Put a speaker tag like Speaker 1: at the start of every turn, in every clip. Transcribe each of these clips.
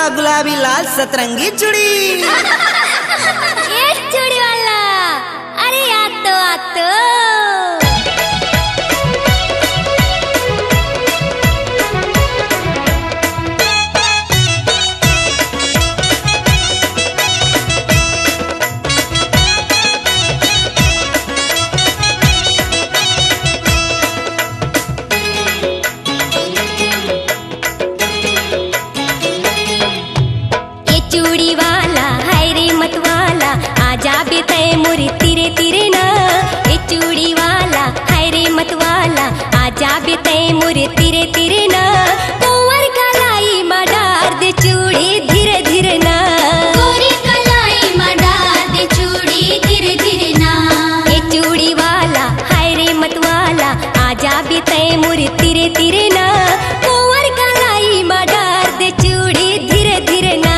Speaker 1: वाला गुलाबी लाल सतरंगी चूड़ी।
Speaker 2: ये चूड़ी वाला, अरे आ तो चूड़ी वाला हाय रे मत वाला आजा बेते मोरे तिरे तिरे ना। ये चूड़ी वाला हाय रे मत वाला आजा बेते मोरे तिरे तिरे ना। कुंवर कलाई मडार दे चूड़ी धीरे धीरे ना। गोरी कलाई मडार दे चूड़ी धीरे धीरे ना। ये चूड़ी वाला हाय रे मत वाला आजा बेते मोरे तिरे तिरे ना। कुंवर कलाई मडार दे चूड़ी धीरे धीरे ना।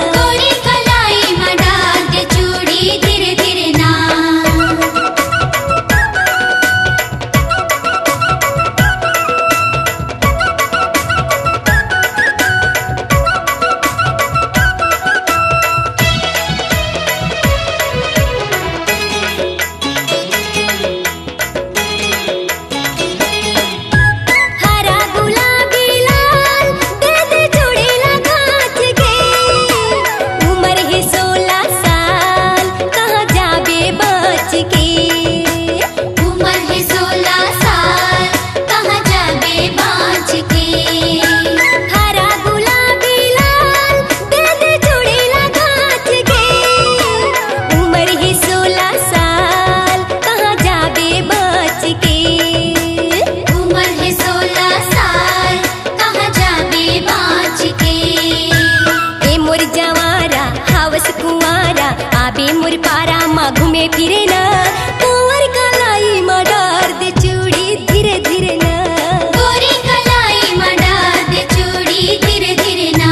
Speaker 2: मोर पारा माँ घूमे फिरे ना। कुंवर कलाई मडार दे चूड़ी धीरे धीरे ना। गोरी कलाई मडार दे चूड़ी धीरे धीरे ना।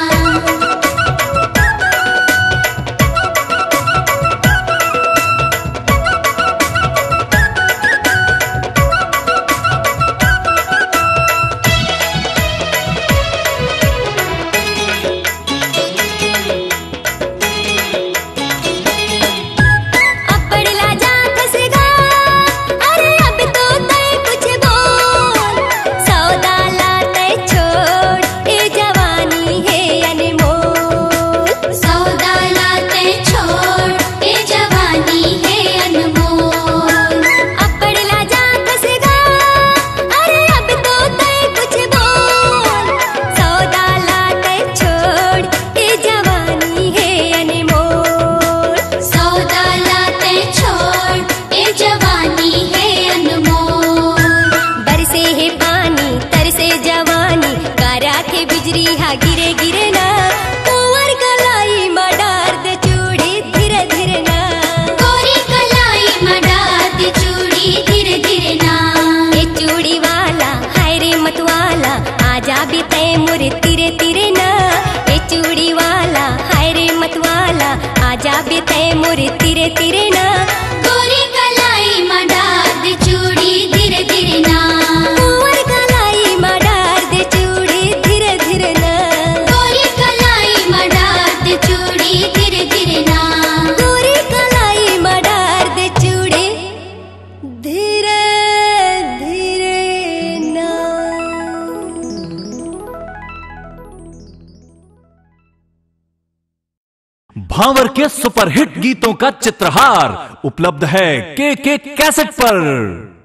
Speaker 2: गिरे गिरे ना। कुंवर कलाई मडार दे चूड़ी धीरे धीरे ना। गोरी कलाई मडार दे चूड़ी धीरे धीरे ना। ये चूड़ी वाला हाय रे मत वाला आजा बेते मोरे तिरे तिरे ना। ये चूड़ी वाला हाय रे मत वाला आजा बेते मोरे तिरे तिरे ना। गोरी कलाई मडार दे चूड़ी धीरे धीरे ना। कुंवर कलाई मडार दे चूड़ी धीरे धीरे ना। चूड़ी धीरे धीरे ना। गोरी कलाई मडार दे चूड़ी धीरे धीरे ना।
Speaker 3: भावर के सुपरहिट गीतों का चित्रहार उपलब्ध है के कैसेट पर।